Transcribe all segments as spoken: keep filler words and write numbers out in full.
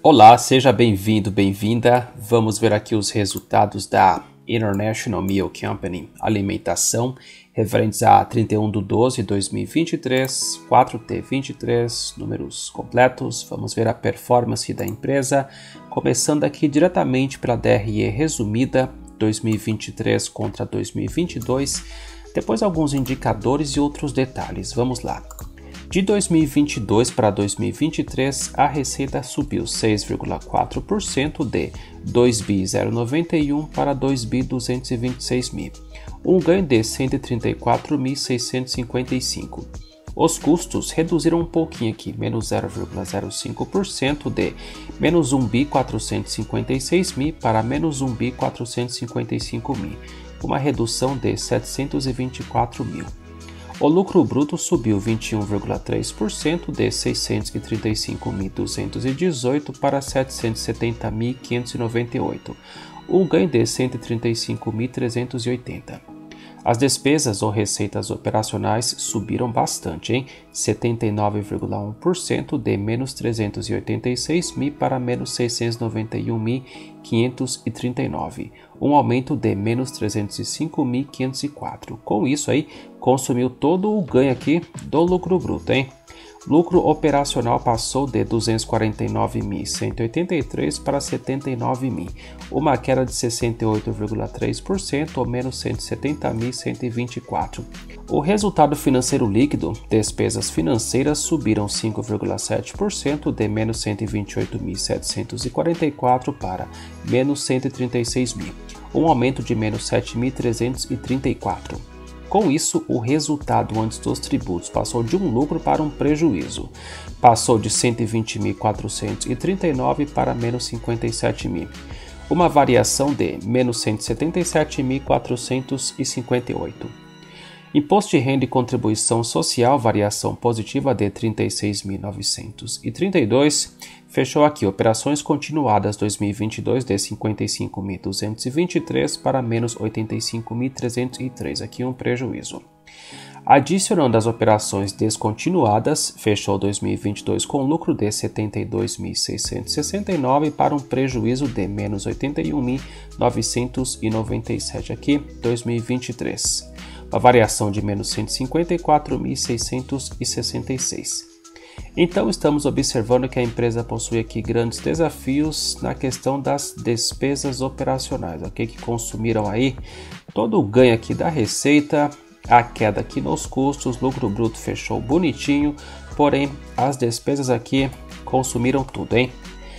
Olá, seja bem-vindo, bem-vinda. Vamos ver aqui os resultados da International Meal Company Alimentação, referentes a trinta e um de doze de dois mil e vinte e três, quatro T vinte e três, números completos. Vamos ver a performance da empresa, começando aqui diretamente pela D R E resumida, dois mil e vinte e três contra dois mil e vinte e dois, depois alguns indicadores e outros detalhes. Vamos lá. De dois mil e vinte e dois para dois mil e vinte e três, a receita subiu seis vírgula quatro por cento de dois bi zero noventa e um para dois bi duzentos e vinte e seis mil, um ganho de cento e trinta e quatro mil seiscentos e cinquenta e cinco. Os custos reduziram um pouquinho aqui, menos zero vírgula zero cinco por cento de menos um bi quatrocentos e cinquenta e seis mil para menos um bi quatrocentos e cinquenta e cinco mil, uma redução de setecentos e vinte e quatro mil. O lucro bruto subiu vinte e um vírgula três por cento de seiscentos e trinta e cinco mil duzentos e dezoito para setecentos e setenta mil quinhentos e noventa e oito, um ganho de cento e trinta e cinco mil trezentos e oitenta. As despesas ou receitas operacionais subiram bastante, em setenta e nove vírgula um por cento de menos trezentos e oitenta e seis mil para menos seiscentos e noventa e um mil quinhentos e trinta e nove, um aumento de menos trezentos e cinco mil quinhentos e quatro. Com isso aí, consumiu todo o ganho aqui do lucro bruto, hein? Lucro operacional passou de duzentos e quarenta e nove mil cento e oitenta e três para setenta e nove mil, uma queda de sessenta e oito vírgula três por cento ou menos cento e setenta mil cento e vinte e quatro. O resultado financeiro líquido, despesas financeiras subiram cinco vírgula sete por cento de menos cento e vinte e oito mil setecentos e quarenta e quatro para menos cento e trinta e seis mil, um aumento de menos sete mil trezentos e trinta e quatro. Com isso, o resultado antes dos tributos passou de um lucro para um prejuízo. Passou de cento e vinte mil quatrocentos e trinta e nove para menos cinquenta e sete mil. Uma variação de menos cento e setenta e sete mil quatrocentos e cinquenta e oito. Imposto de renda e contribuição social, variação positiva de trinta e seis mil novecentos e trinta e dois. Fechou aqui operações continuadas dois mil e vinte e dois de cinquenta e cinco mil duzentos e vinte e três para menos oitenta e cinco mil trezentos e três, aqui um prejuízo. Adicionando as operações descontinuadas, fechou dois mil e vinte e dois com lucro de setenta e dois mil seiscentos e sessenta e nove para um prejuízo de menos oitenta e um mil novecentos e noventa e sete, aqui dois mil e vinte e três. Uma variação de menos cento e cinquenta e quatro mil seiscentos e sessenta e seis. Então estamos observando que a empresa possui aqui grandes desafios na questão das despesas operacionais, ok? Que consumiram aí todo o ganho aqui da receita, a queda aqui nos custos, lucro bruto fechou bonitinho, porém as despesas aqui consumiram tudo, hein?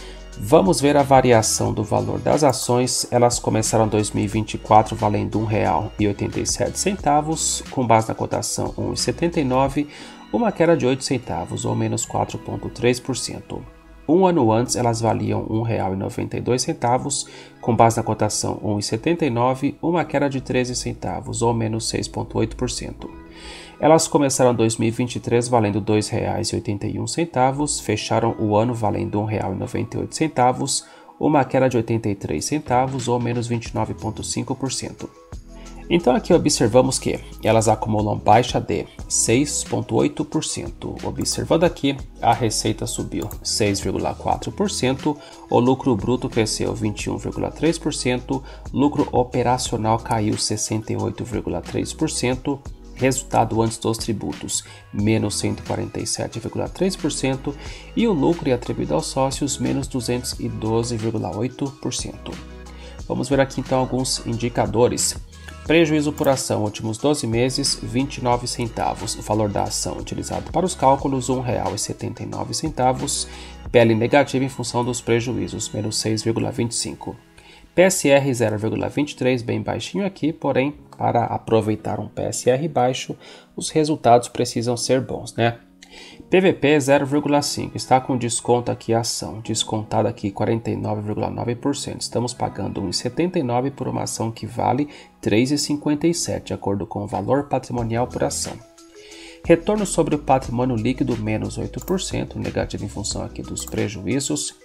Vamos ver a variação do valor das ações. Elas começaram em dois mil e vinte e quatro valendo um real e oitenta e sete centavos, com base na cotação um real e setenta e nove, uma queda de oito centavos ou menos quatro vírgula três por cento. Um ano antes elas valiam um real e noventa e dois centavos, com base na cotação um real e setenta e nove, uma queda de treze centavos ou menos seis vírgula oito por cento. Elas começaram em dois mil e vinte e três valendo dois reais e oitenta e um centavos, fecharam o ano valendo um real e noventa e oito centavos, uma queda de oitenta e três centavos ou menos vinte e nove vírgula cinco por cento. Então aqui observamos que elas acumulam baixa de seis vírgula oito por cento. Observando aqui, a receita subiu seis vírgula quatro por cento, o lucro bruto cresceu vinte e um vírgula três por cento, lucro operacional caiu sessenta e oito vírgula três por cento, resultado antes dos tributos menos cento e quarenta e sete vírgula três por cento e o lucro atribuído aos sócios menos duzentos e doze vírgula oito por cento. Vamos ver aqui então alguns indicadores. Prejuízo por ação, últimos doze meses, vinte e nove centavos. O valor da ação utilizado para os cálculos, um real e setenta e nove centavos. P L negativa em função dos prejuízos, menos seis vírgula vinte e cinco. P S R zero vírgula vinte e três, bem baixinho aqui, porém, para aproveitar um P S R baixo, os resultados precisam ser bons, né? P V P zero vírgula cinco, está com desconto aqui a ação, descontada aqui quarenta e nove vírgula nove por cento. Estamos pagando um real e setenta e nove por uma ação que vale três reais e cinquenta e sete, de acordo com o valor patrimonial por ação. Retorno sobre o patrimônio líquido, menos oito por cento, negativo em função aqui dos prejuízos.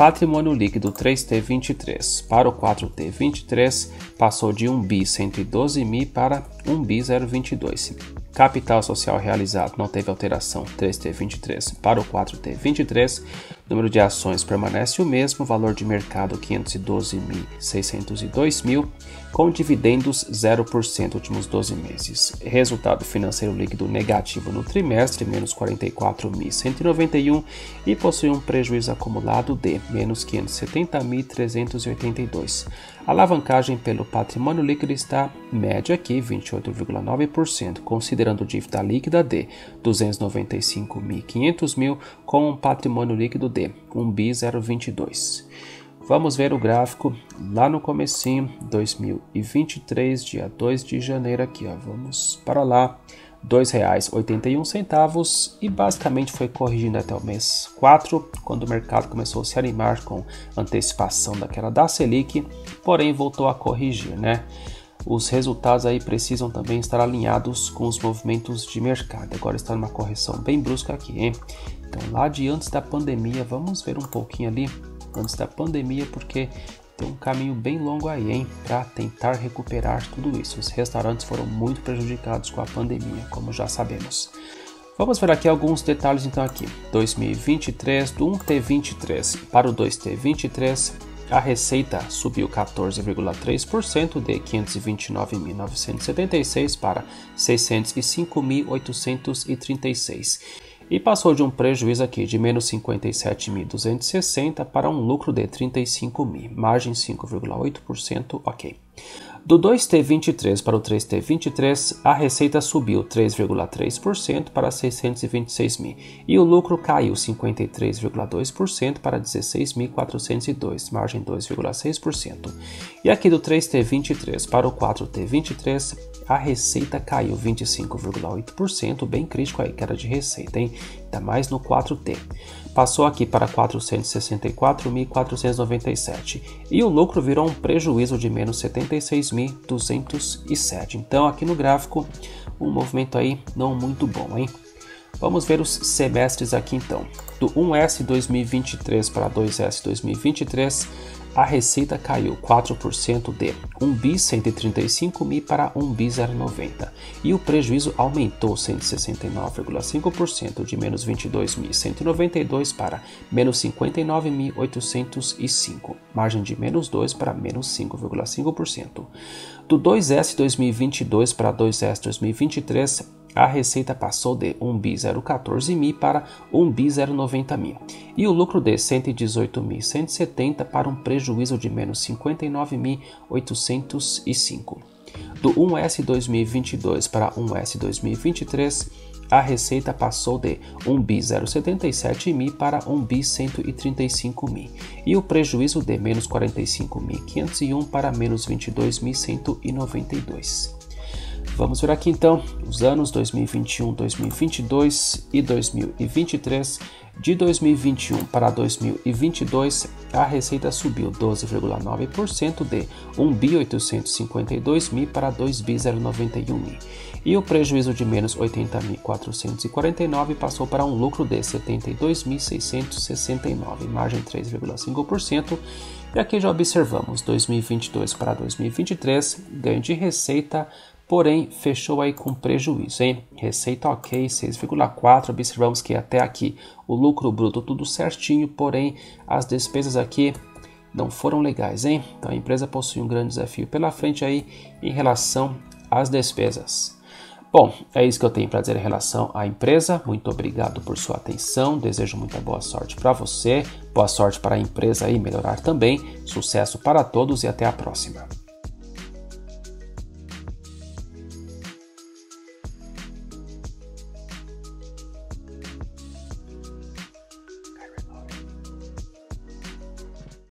patrimônio líquido três T vinte e três para o quatro T vinte e três passou de um bi cento e doze mil para um bi zero vinte e dois. Capital social realizado não teve alteração, três T vinte e três para o quatro T vinte e três. Número de ações permanece o mesmo, valor de mercado quinhentos e doze mil seiscentos e dois mil, com dividendos zero por cento últimos doze meses. Resultado financeiro líquido negativo no trimestre, menos quarenta e quatro mil cento e noventa e um, e possui um prejuízo acumulado de menos quinhentos e setenta mil trezentos e oitenta e dois. A alavancagem pelo patrimônio líquido está média aqui, vinte e oito vírgula nove por cento, considerando dívida líquida de duzentos e noventa e cinco mil quinhentos mil, com um patrimônio líquido de um bi zero vinte e dois. Vamos ver o gráfico lá no comecinho, dois mil e vinte e três, dia dois de janeiro aqui, ó. Vamos para lá, dois reais e oitenta e um centavos, e basicamente foi corrigindo até o mês quatro, quando o mercado começou a se animar com antecipação daquela da Selic, porém voltou a corrigir, né? Os resultados aí precisam também estar alinhados com os movimentos de mercado. Agora está numa correção bem brusca aqui, hein? Então lá de antes da pandemia, vamos ver um pouquinho ali antes da pandemia, porque tem um caminho bem longo aí, hein, para tentar recuperar tudo isso. Os restaurantes foram muito prejudicados com a pandemia, como já sabemos. Vamos ver aqui alguns detalhes então aqui. dois mil e vinte e três, do um T vinte e três para o dois T vinte e três, a receita subiu quatorze vírgula três por cento, de quinhentos e vinte e nove mil novecentos e setenta e seis para seiscentos e cinco mil oitocentos e trinta e seis. E passou de um prejuízo aqui de menos cinquenta e sete mil duzentos e sessenta para um lucro de trinta e cinco mil, margem cinco vírgula oito por cento, ok. Do dois T vinte e três para o três T vinte e três, a receita subiu três vírgula três por cento para seiscentos e vinte e seis mil e o lucro caiu cinquenta e três vírgula dois por cento para dezesseis mil quatrocentos e dois, margem dois vírgula seis por cento. E aqui do três T vinte e três para o quatro T vinte e três, a receita caiu vinte e cinco vírgula oito por cento, bem crítico aí, queda de receita, hein? Ainda mais no quatro T. Passou aqui para quatrocentos e sessenta e quatro mil quatrocentos e noventa e sete e o lucro virou um prejuízo de menos setenta e seis mil duzentos e sete. Então aqui no gráfico um movimento aí não muito bom, hein? Vamos ver os semestres aqui então. Do um S dois mil e vinte e três para dois S dois mil e vinte e três, a receita caiu quatro por cento, de um bi cento e trinta e cinco mil para um bi zero noventa e o prejuízo aumentou cento e sessenta e nove vírgula cinco por cento, de menos vinte e dois mil cento e noventa e dois para menos cinquenta e nove mil oitocentos e cinco, margem de menos dois para menos cinco vírgula cinco por cento. Do dois S dois mil e vinte e dois para dois S dois mil e vinte e três, a receita passou de um bi zero quatorze mil para um bi zero noventa mil e o lucro de cento e dezoito mil cento e setenta para um prejuízo de menos cinquenta e nove mil oitocentos e cinco. Do um S dois mil e vinte e dois para um S dois mil e vinte e três, a receita passou de um bi zero setenta e sete mil para um bi cento e trinta e cinco mil e o prejuízo de menos quarenta e cinco mil quinhentos e um para menos vinte e dois mil cento e noventa e dois. Vamos ver aqui então os anos dois mil e vinte e um, dois mil e vinte e dois e dois mil e vinte e três. De dois mil e vinte e um para dois mil e vinte e dois, a receita subiu doze vírgula nove por cento, de um bi oitocentos e cinquenta e dois mil para dois bi zero noventa e um mil e o prejuízo de menos oitenta mil quatrocentos e quarenta e nove passou para um lucro de setenta e dois mil seiscentos e sessenta e nove, margem três vírgula cinco por cento. E aqui já observamos dois mil e vinte e dois para dois mil e vinte e três, ganho de receita, porém fechou aí com prejuízo, hein? Receita ok, seis vírgula quatro, observamos que até aqui o lucro bruto tudo certinho, porém as despesas aqui não foram legais, hein? Então a empresa possui um grande desafio pela frente aí em relação às despesas. Bom, é isso que eu tenho para dizer em relação à empresa. Muito obrigado por sua atenção, desejo muita boa sorte para você, boa sorte para a empresa aí melhorar também, sucesso para todos e até a próxima.